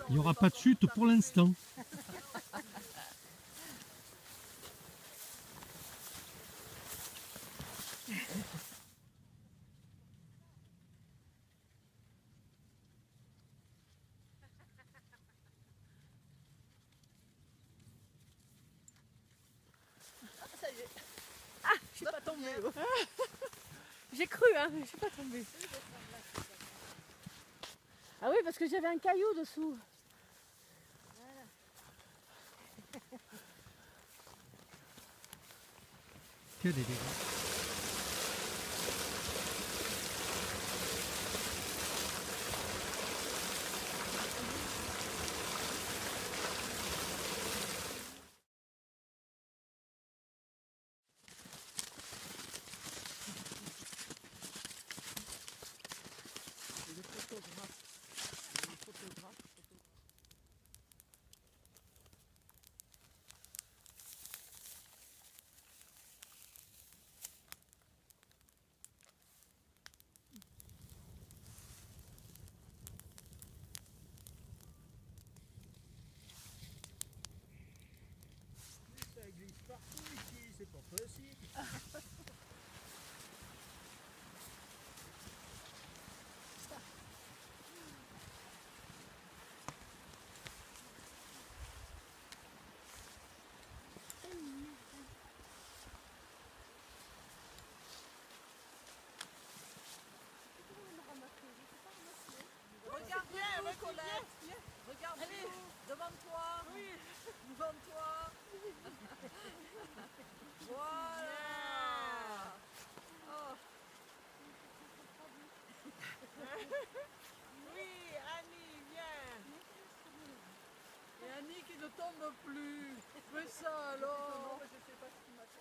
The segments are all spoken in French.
Il n'y aura pas de chute pour l'instant. Ça y est. Ah, je suis pas tombée. J'ai cru, hein, je suis pas tombée. Ah oui, parce que j'avais un caillou dessous. Voilà. Que des dégâts. Ça glisse partout ici, c'est pas possible. Regarde bien, Colette. Regarde devant toi. Oui. Devant toi. Voilà. Oh. Oui, Annie, viens. Et Annie qui ne tombe plus. Fais ça alors. Je sais pas ce qui m'a fait.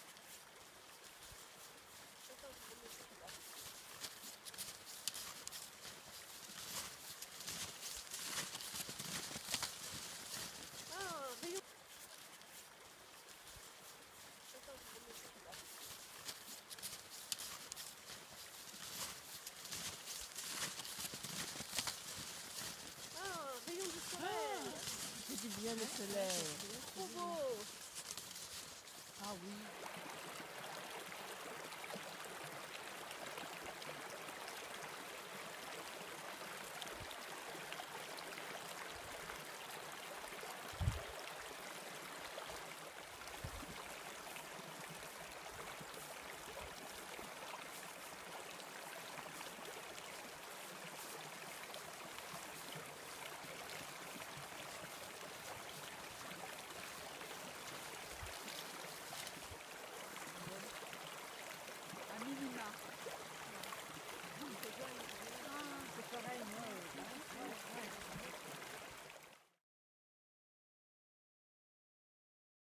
Rayon du soleil. C'est du bien le soleil. Trop beau. Ah oui.